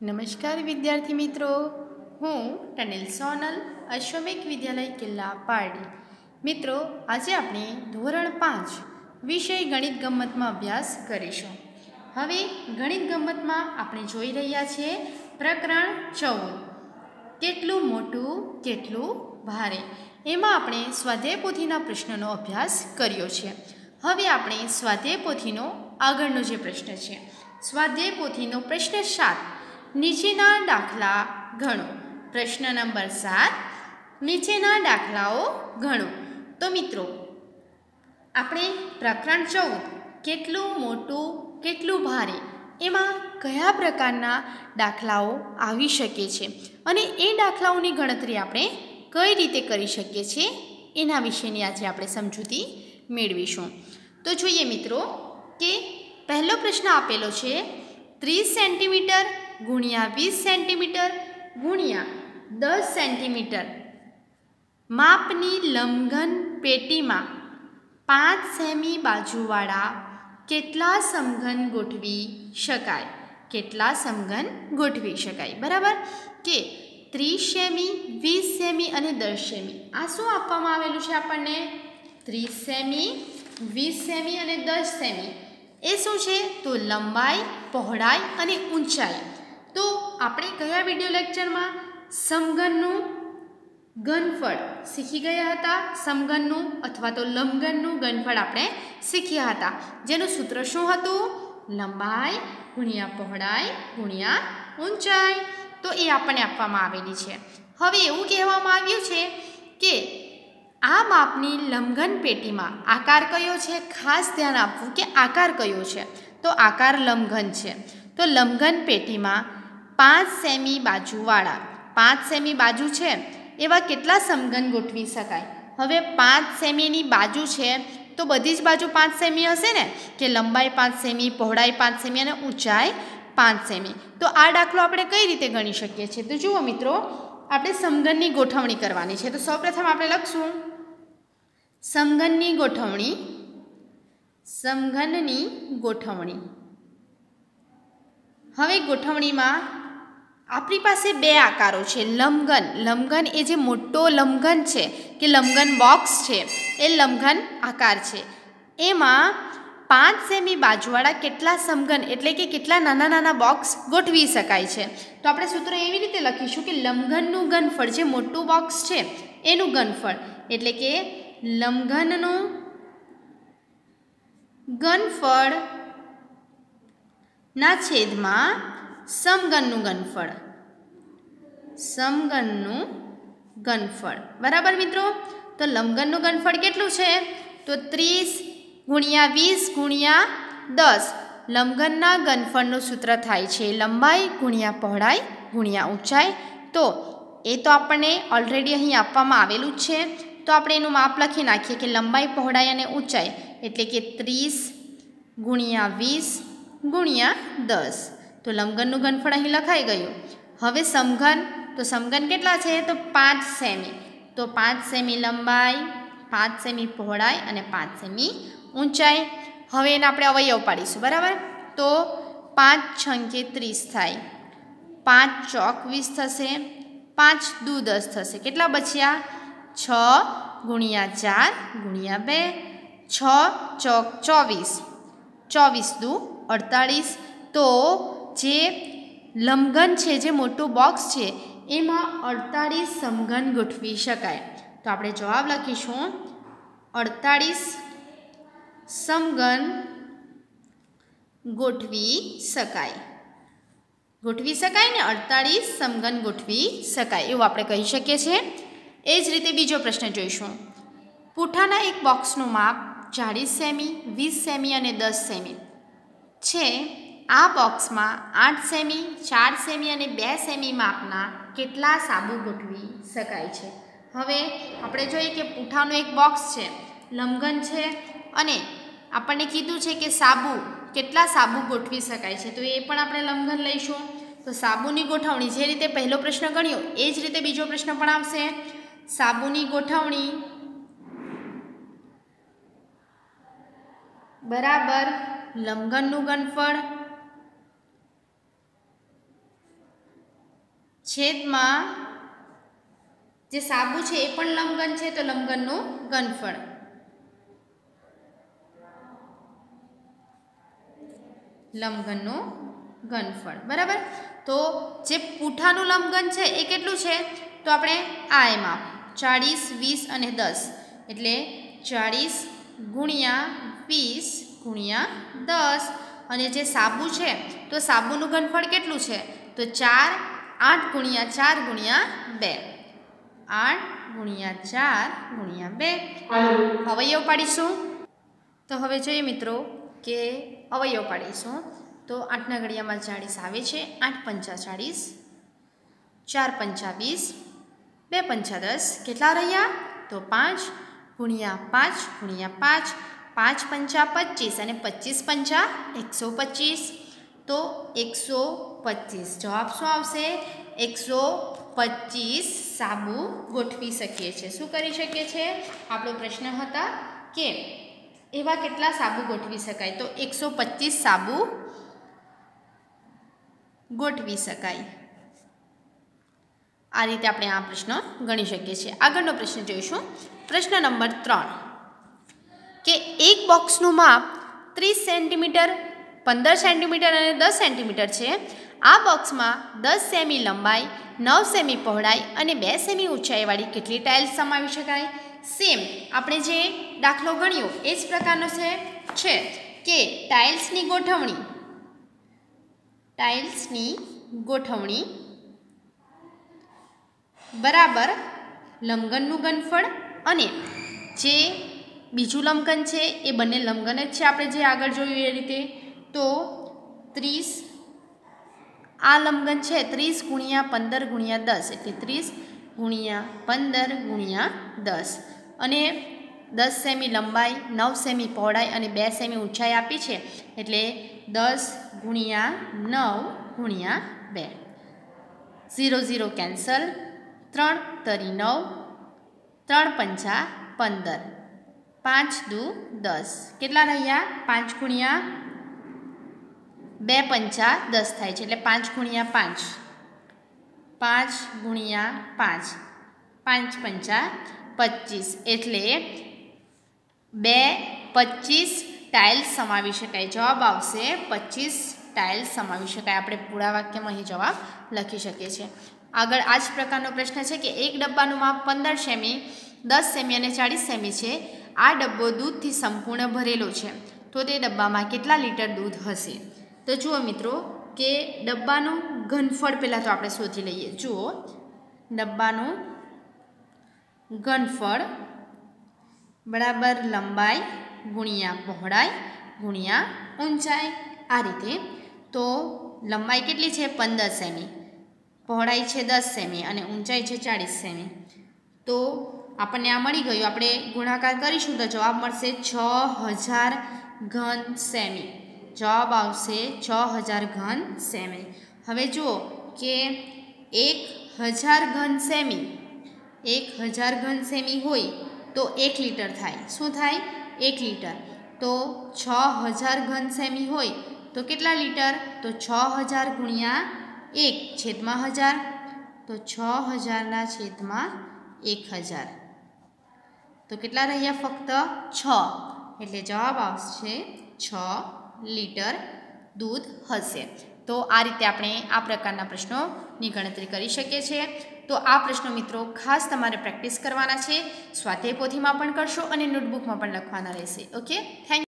નમસ્કાર વિદ્યાર્થી મિત્રો, હું ટનેલ સોનલ અશ્વમેઘ વિદ્યાલય કિલ્લા પારડી. મિત્રો, આજે આપણે ધોરણ 5 વિષય ગણિત ગમ્મતમાં અભ્યાસ કરીશું. હવે ગણિત ગમ્મતમાં આપણે જોઈ રહ્યા છીએ પ્રકરણ 14, કેટલું મોટું કેટલું ભારે. એમાં આપણે સ્વાધ્યાય પોથીના પ્રશ્નનો અભ્યાસ કર્યો છે. હવે આપણે સ્વાધ્યાય પોથીનો આગળનો જે પ્રશ્ન છે, સ્વાધ્યાય પોથીનો પ્રશ્ન 7, નીચેના દાખલા ગણો. પ્રશ્ન નંબર 7, નીચેના દાખલાઓ ગણો. તો મિત્રો, આપણે પ્રકરણ 14 કેટલું મોટું કેટલું ભારે, એમાં કયા પ્રકારના દાખલાઓ આવી શકે છે અને એ દાખલાઓની ગણતરી આપણે કઈ રીતે કરી શકીએ છીએ એના વિશેની આજે આપણે સમજૂતી મેળવીશું. તો જોઈએ મિત્રો કે પહેલો પ્રશ્ન આપેલો છે 30 સેન્ટીમીટર ગુણ્યા 20 સેન્ટીમીટર ગુણ્યા 10 સેન્ટીમીટર માપની લંબઘન પેટીમાં 5 સેમી બાજુવાળા કેટલા સમઘન ગોઠવી શકાય. કેટલા સમઘન ગોઠવી શકાય, બરાબર? કે 30 સેમી, 20 સેમી અને 10 સેમી. આ શું આપવામાં આવેલું છે આપણને? 30 સેમી, 20 સેમી અને 10 સેમી. એ શું છે? તો લંબાઈ, પહોળાઈ અને ઊંચાઈ. તો આપણે કયા વિડીયો લેક્ચરમાં સમઘનનું ઘનફળ શીખી ગયા હતા? સમઘનનું અથવા તો લંબઘનનું ઘનફળ આપણે શીખ્યા હતા, જેનું સૂત્ર શું હતું? લંબાઈ ગુણ્યા પહોળાઈ ગુણ્યા ઊંચાઈ. તો એ આપણને આપવામાં આવેલી છે. હવે એવું કહેવામાં આવ્યું છે કે આ માપની લંબઘન પેટીમાં આકાર કયો છે? ખાસ ધ્યાન આપવું કે આકાર કયો છે. તો આકાર લંબઘન છે. તો લંબઘન પેટીમાં 5 સેમી બાજુવાળા, 5 સેમી બાજુ છે એવા કેટલા સમઘન ગોઠવી શકાય? હવે 5 સેમીની બાજુ છે તો બધી જ બાજુ 5 સેમી હશે ને, કે લંબાઈ 5 સેમી, પહોળાઈ 5 સેમી અને ઊંચાઈ 5 સેમી. તો આ દાખલો આપણે કઈ રીતે ગણી શકીએ છીએ? તો જુઓ મિત્રો, આપણે સમઘનની ગોઠવણી કરવાની છે. તો સૌપ્રથમ આપણે લખશું સમઘનની ગોઠવણી. સમઘનની ગોઠવણી. હવે ગોઠવણીમાં આપણી પાસે બે આકારો છે. લંબઘન, લંબઘન એ જે મોટો લંબઘન છે કે લંબઘન બોક્સ છે, એ લંબઘન આકાર છે. એમાં 5 સેમી બાજુવાળા કેટલા સમઘન એટલે કે કેટલા નાના નાના બોક્સ ગોઠવી શકાય છે. તો આપણે સૂત્ર એવી રીતે લખીશું કે લંબઘનનું ઘનફળ, જે મોટું બોક્સ છે એનું ઘનફળ, એટલે કે લંબઘનનું ઘનફળ ના છેદમાં સમઘનનું ઘનફળ. સમઘનનું ઘનફળ, બરાબર મિત્રો? તો લંબઘનનું ઘનફળ કેટલું છે? તો 30 ગુણ્યા 20 ગુણ્યા 10. લંબઘનના ઘનફળનું સૂત્ર થાય છે લંબાઈ ગુણ્યા પહોળાઈ ગુણ્યા ઊંચાઈ. તો એ તો આપણને ઓલરેડી અહીં આપવામાં આવેલું જ છે. તો આપણે એનું માપ લખી નાખીએ કે લંબાઈ, પહોળાઈ અને ઊંચાઈ એટલે કે 30 ગુણ્યા 20 ગુણ્યા 10. તો લંબઘનનું ઘનફળ અહીં લખાઈ ગયું. હવે સમઘન, તો સમઘન કેટલા છે? તો 5 સેમી. તો 5 સેમી લંબાઈ, 5 સેમી પહોળાઈ અને 5 સેમી ઊંચાઈ. હવે એને આપણે અવયવ પાડીશું, બરાબર? તો 5 છંકે 30 થાય, 5 ચોક 20 થશે, 5 દુ 10 થશે. કેટલા બચ્યા? 6 ગુણ્યા 4 ગુણ્યા 2. 6 ચોક 24, 24 દુ 48. તો જે લંબઘન છે, જે મોટું બોક્સ છે, એમાં 48 સમઘન ગોઠવી શકાય. તો આપણે જવાબ લખીશું 48 સમઘન ગોઠવી શકાય. ગોઠવી શકાય ને, 48 સમઘન ગોઠવી શકાય એવું આપણે કહી શકીએ છીએ. એ જ રીતે બીજો પ્રશ્ન જોઈશું. પૂઠાના એક બોક્સનું માપ 40 સેમી, 20 સેમી અને 10 સેમી છે. આ બોક્સમાં 8 સેમી, 4 સેમી અને 2 સેમી માપના કેટલા સાબુ ગોઠવી શકાય છે? હવે આપણે જોઈએ કે પૂઠાનું એક બોક્સ છે, લંબઘન છે, અને આપણને કીધું છે કે સાબુ, કેટલા સાબુ ગોઠવી શકાય છે. તો એ પણ આપણે લંબઘન લઈશું. તો સાબુની ગોઠવણી, જે રીતે પહેલો પ્રશ્ન ગણ્યો એ જ રીતે બીજો પ્રશ્ન પણ આવશે. સાબુની ગોઠવણી બરાબર લંબઘનનું ઘનફળ છેદમાં જે સાબુ છે એ પણ લંબઘન છે તો લંબઘનનું ઘનફળ, લંબઘનનું ઘનફળ બરાબર। તો જે પૂઠાનું લંબઘન છે એ કેટલું છે તો આપણે આ એમાં 40 20 અને 10 એટલે 40 ગુણ્યા 20 ગુણ્યા 10 અને જે સાબુ છે તો સાબુનું ઘનફળ કેટલું છે તો 4 8 ગુણ્યા 4 ગુણ્યા 2 8 ગુણ્યા 4 ગુણ્યા 2 અવયવ પાડીશું। તો હવે જોઈએ મિત્રો કે અવયવ પાડીશું તો 8ના ઘડિયામાં 40 આવે છે, 8 પંચા 40, 4 પંચા 20, 2 પંચા 10 કેટલા રહ્યા તો 5 ગુણ્યા 5 ગુણ્યા 5, 5 પંચા 25 અને 25 પંચા 125 તો 125 જવાબ શું આવશે 125 સાબુ ગોઠવી શકીએ છીએ। શું કરી શકીએ છીએ આપણો પ્રશ્ન હતા કે એવા કેટલા સાબુ ગોઠવી શકાય તો 125 સાબુ ગોઠવી શકાય। આ રીતે આપણે આ પ્રશ્ન ગણી શકીએ છીએ। આગળનો પ્રશ્ન જોઈશું। પ્રશ્ન નંબર 3 કે એક બોક્સનું માપ 30 સેન્ટીમીટર, 15 સેન્ટીમીટર અને 10 સેન્ટીમીટર છે। આ બોક્સમાં 10 સેમી લંબાઈ, 9 સેમી પહોળાઈ અને 2 સેમી ઊંચાઈવાળી કેટલી ટાઇલ્સ સમાવી શકાય। સેમ આપણે જે દાખલો ગણ્યો એ જ પ્રકારનો છે કે ટાઇલ્સની ગોઠવણી બરાબર લંબઘનનું ઘનફળ અને જે બીજું લંબઘન છે એ બંને લંબઘન જ છે આપણે જે આગળ જોયું એ રીતે તો 30 આ લંબઘન છે 30 ગુણ્યા 15 ગુણ્યા 10 એટલે 30 ગુણ્યા 15 ગુણ્યા 10 અને 10 સેમી લંબાઈ, 9 સેમી પહોળાઈ અને 2 સેમી ઊંચાઈ આપી છે એટલે 10 ગુણ્યા 9 ગુણ્યા 2 0 0 કેન્સલ, 3 તરી 9, 3 પંચા 15, 5 દુ 10 કેટલા રહ્યા 5 ગુણ્યા 2 પંચા 10 થાય છે એટલે 5 ગુણ્યા 5, 5 ગુણ્યા 5, 5 પંચા 25 એટલે 25 ટાઇલ્સ સમાવી શકાય। જવાબ આવશે 25 ટાઇલ્સ સમાવી શકાય। આપણે પૂરા વાક્યમાં અહીં જવાબ લખી શકીએ છીએ। આગળ આ જ પ્રકારનો પ્રશ્ન છે કે એક ડબ્બાનું માપ 15 સેમી, 10 સેમી અને 40 સેમી છે। આ ડબ્બો દૂધથી સંપૂર્ણ ભરેલો છે તો તે ડબ્બામાં કેટલા લીટર દૂધ હશે। તો જુઓ મિત્રો કે ડબ્બાનું ઘનફળ પહેલાં તો આપણે શોધી લઈએ। જુઓ ડબ્બાનું ઘનફળ બરાબર લંબાઈ ગુણ્યા પહોળાઈ ગુણ્યા ઊંચાઈ આ રીતે। તો લંબાઈ કેટલી છે 15 સેમી, પહોળાઈ છે 10 સેમી અને ઊંચાઈ છે 40 સેમી। તો આપણને આ મળી ગયું, આપણે ગુણાકાર કરીશું તો જવાબ મળશે 6000 ઘન સેમી। જવાબ આવશે 6000 ઘન સેમી। હવે જુઓ કે 1000 ઘન સેમી હોય તો 1 લીટર થાય। શું થાય 1 લીટર। તો 6000 ઘન સેમી હોય તો કેટલા લીટર તો 6000 ગુણ્યા 1 છેદમાં 1000 તો 6000ના છેદમાં 1000 તો કેટલા રહ્યા ફક્ત 6 એટલે જવાબ આવશે 6 લીટર દૂધ હશે। તો આ રીતે આપણે આ પ્રકારના પ્રશ્નોની ગણતરી કરી શકીએ છીએ। તો આ પ્રશ્નો મિત્રો ખાસ તમારે પ્રેક્ટિસ કરવાના છે, સ્વાધ્યાય પોથીમાં પણ કરશો અને નોટબુકમાં પણ લખવાના રહેશે। Okay, thank you.